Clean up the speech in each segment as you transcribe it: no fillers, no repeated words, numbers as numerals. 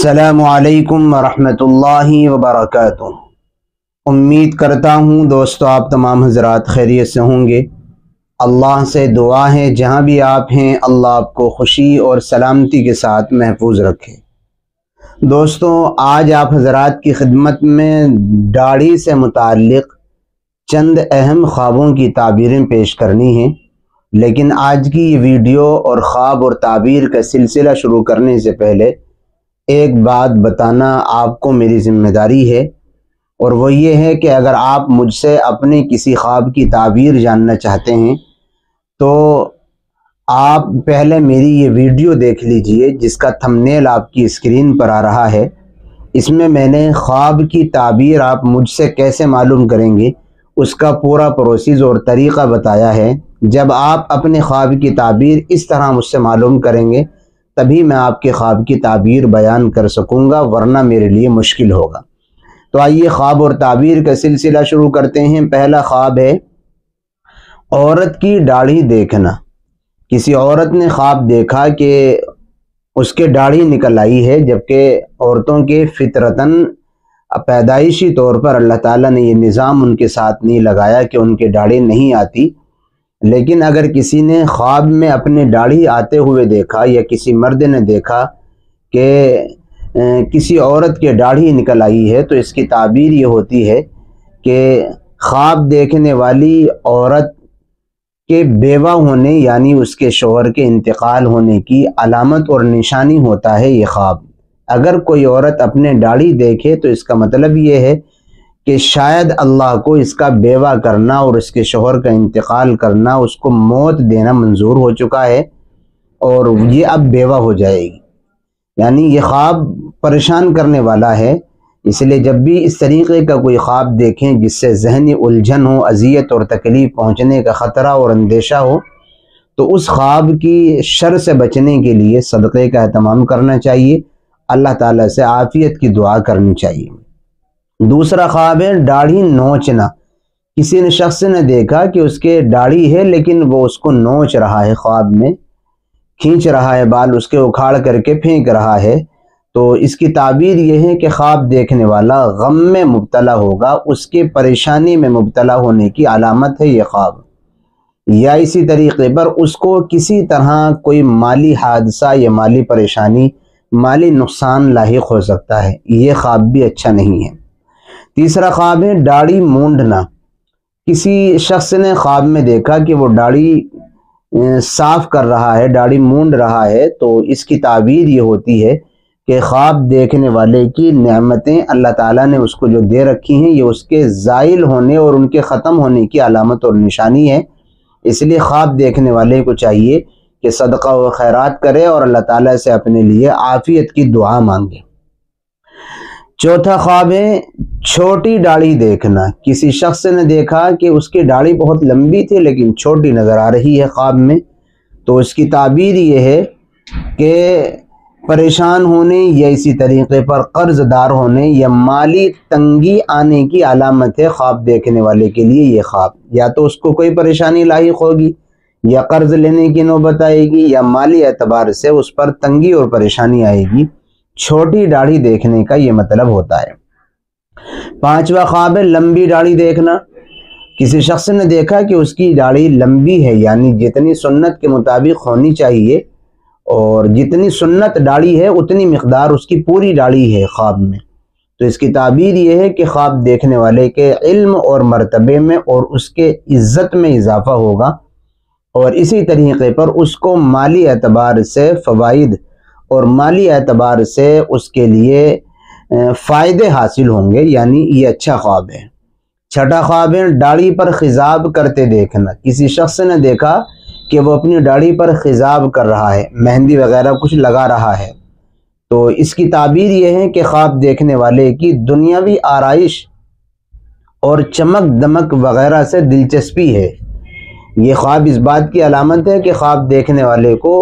السلام علیکم ورحمۃ وبرکاتہ۔ امید کرتا ہوں دوستو آپ تمام حضرات خیریت سے ہوں گے۔ اللہ سے دعا ہے جہاں بھی آپ ہیں اللہ آپ کو خوشی اور سلامتی کے ساتھ محفوظ رکھے۔ دوستو آج آپ حضرات کی خدمت میں داڑھی سے متعلق چند اہم خوابوں کی تعبیریں پیش کرنی ہیں، لیکن آج کی یہ ویڈیو اور خواب اور تعبیر کا سلسلہ شروع کرنے سے پہلے ایک بات بتانا آپ کو میری ذمہ داری ہے، اور وہ یہ ہے کہ اگر آپ مجھ سے اپنے کسی خواب کی تعبیر جاننا چاہتے ہیں تو آپ پہلے میری یہ ویڈیو دیکھ لیجئے جس کا تھمبنیل آپ کی اسکرین پر آ رہا ہے۔ اس میں میں نے خواب کی تعبیر آپ مجھ سے کیسے معلوم کریں گے اس کا پورا پروسیس اور طریقہ بتایا ہے۔ جب آپ اپنے خواب کی تعبیر اس طرح مجھ سے معلوم کریں گے تبھی میں آپ کے خواب کی تعبیر بیان کر سکوں گا، ورنہ میرے لیے مشکل ہوگا۔ تو آئیے خواب اور تعبیر کا سلسلہ شروع کرتے ہیں۔ پہلا خواب ہے عورت کی داڑھی دیکھنا۔ کسی عورت نے خواب دیکھا کہ اس کے داڑھی نکل آئی ہے، جبکہ عورتوں کے فطرتاً پیدائشی طور پر اللہ تعالیٰ نے یہ نظام ان کے ساتھ نہیں لگایا کہ ان کے داڑھی نہیں آتی، لیکن اگر کسی نے خواب میں اپنے داڑھی آتے ہوئے دیکھا یا کسی مرد نے دیکھا کہ کسی عورت کے داڑھی نکل آئی ہے تو اس کی تعبیر یہ ہوتی ہے کہ خواب دیکھنے والی عورت کے بیوہ ہونے یعنی اس کے شوہر کے انتقال ہونے کی علامت اور نشانی ہوتا ہے یہ خواب۔ اگر کوئی عورت اپنے داڑھی دیکھے تو اس کا مطلب یہ ہے کہ شاید اللہ کو اس کا بیوہ کرنا اور اس کے شوہر کا انتقال کرنا، اس کو موت دینا منظور ہو چکا ہے اور یہ اب بیوہ ہو جائے گی، یعنی یہ خواب پریشان کرنے والا ہے۔ اس لیے جب بھی اس طریقے کا کوئی خواب دیکھیں جس سے ذہنی الجھن ہو، اذیت اور تکلیف پہنچنے کا خطرہ اور اندیشہ ہو، تو اس خواب کی شر سے بچنے کے لیے صدقے کا اہتمام کرنا چاہیے، اللہ تعالیٰ سے عافیت کی دعا کرنی چاہیے۔ دوسرا خواب ہے داڑھی نوچنا۔ کسی نے شخص نے دیکھا کہ اس کے داڑھی ہے لیکن وہ اس کو نوچ رہا ہے، خواب میں کھینچ رہا ہے، بال اس کے اکھاڑ کر کے پھینک رہا ہے، تو اس کی تعبیر یہ ہے کہ خواب دیکھنے والا غم میں مبتلا ہوگا، اس کے پریشانی میں مبتلا ہونے کی علامت ہے یہ خواب، یا اسی طریقے پر اس کو کسی طرح کوئی مالی حادثہ یا مالی پریشانی، مالی نقصان لاحق ہو سکتا ہے، یہ خواب بھی اچھا نہیں ہے۔ تیسرا خواب ہے داڑھی مونڈنا۔ کسی شخص نے خواب میں دیکھا کہ وہ داڑھی صاف کر رہا ہے، داڑھی مونڈ رہا ہے، تو اس کی تعبیر یہ ہوتی ہے کہ خواب دیکھنے والے کی نعمتیں اللہ تعالیٰ نے اس کو جو دے رکھی ہیں یہ اس کے زائل ہونے اور ان کے ختم ہونے کی علامت اور نشانی ہے۔ اس لیے خواب دیکھنے والے کو چاہیے کہ صدقہ و خیرات کرے اور اللہ تعالیٰ سے اپنے لیے عافیت کی دعا مانگے۔ چوتھا خواب ہے چھوٹی داڑھی دیکھنا۔ کسی شخص نے دیکھا کہ اس کی داڑھی بہت لمبی تھی لیکن چھوٹی نظر آ رہی ہے خواب میں، تو اس کی تعبیر یہ ہے کہ پریشان ہونے یا اسی طریقے پر قرض دار ہونے یا مالی تنگی آنے کی علامت ہے خواب دیکھنے والے کے لیے یہ خواب۔ یا تو اس کو کوئی پریشانی لاحق ہوگی یا قرض لینے کی نوبت آئے گی یا مالی اعتبار سے اس پر تنگی اور پریشانی آئے گی۔ چھوٹی داڑھی دیکھنے کا یہ مطلب ہوتا ہے۔ پانچواں خواب ہے لمبی داڑھی دیکھنا۔ کسی شخص نے دیکھا کہ اس کی داڑھی لمبی ہے، یعنی جتنی سنت کے مطابق ہونی چاہیے اور جتنی سنت داڑھی ہے اتنی مقدار اس کی پوری داڑھی ہے خواب میں، تو اس کی تعبیر یہ ہے کہ خواب دیکھنے والے کے علم اور مرتبے میں اور اس کے عزت میں اضافہ ہوگا، اور اسی طریقے پر اس کو مالی اعتبار سے فوائد اور مالی اعتبار سے اس کے لیے فائدے حاصل ہوں گے، یعنی یہ اچھا خواب ہے۔ چھٹا خواب ہے داڑھی پر خضاب کرتے دیکھنا۔ کسی شخص نے دیکھا کہ وہ اپنی داڑھی پر خضاب کر رہا ہے، مہندی وغیرہ کچھ لگا رہا ہے، تو اس کی تعبیر یہ ہے کہ خواب دیکھنے والے کی دنیاوی آرائش اور چمک دمک وغیرہ سے دلچسپی ہے۔ یہ خواب اس بات کی علامت ہے کہ خواب دیکھنے والے کو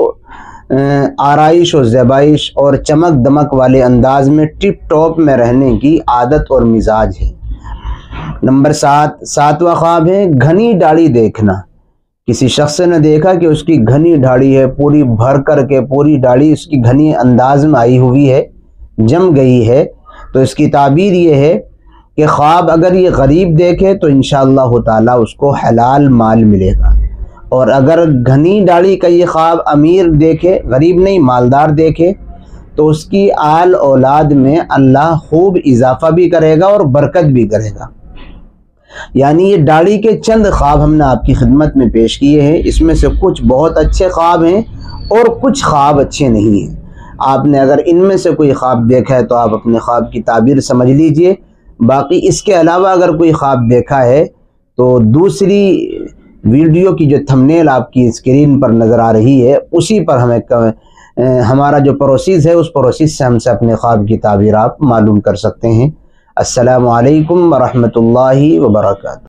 آرائش و زیبائش اور چمک دمک والے انداز میں ٹپ ٹاپ میں رہنے کی عادت اور مزاج ہے۔ نمبر 7، ساتواں خواب ہے گھنی داڑھی دیکھنا۔ کسی شخص نے دیکھا کہ اس کی گھنی داڑھی ہے، پوری بھر کر کے پوری داڑھی اس کی گھنی انداز میں آئی ہوئی ہے، جم گئی ہے، تو اس کی تعبیر یہ ہے کہ خواب اگر یہ غریب دیکھے تو انشاءاللہ تعالی اس کو حلال مال ملے گا، اور اگر گھنی داڑھی کا یہ خواب امیر دیکھے، غریب نہیں مالدار دیکھے، تو اس کی آل اولاد میں اللہ خوب اضافہ بھی کرے گا اور برکت بھی کرے گا۔ یعنی یہ داڑھی کے چند خواب ہم نے آپ کی خدمت میں پیش کیے ہیں، اس میں سے کچھ بہت اچھے خواب ہیں اور کچھ خواب اچھے نہیں ہیں۔ آپ نے اگر ان میں سے کوئی خواب دیکھا ہے تو آپ اپنے خواب کی تعبیر سمجھ لیجئے، باقی اس کے علاوہ اگر کوئی خواب دیکھا ہے تو دوسری ویڈیو کی جو تھمبنیل آپ کی اسکرین پر نظر آ رہی ہے اسی پر ہمارا جو پروسیس ہے اس پروسیس سے ہم سے اپنے خواب کی تعبیر آپ معلوم کر سکتے ہیں۔ السلام علیکم ورحمۃ اللہ وبرکاتہ۔